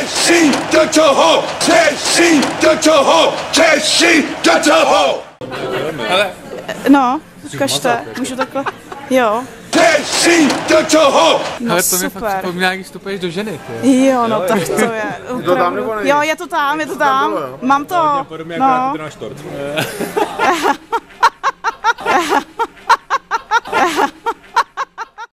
Češi do toho! Češi do toho! Češi do toho! Ale... No, ukažte, můžu takhle, jo. Češi do toho! No ale to mi fakt super. připomíná, když vstupuješ do ženy. Jo, no tak to je opravdu. Jo, je to tam, Mám to, no.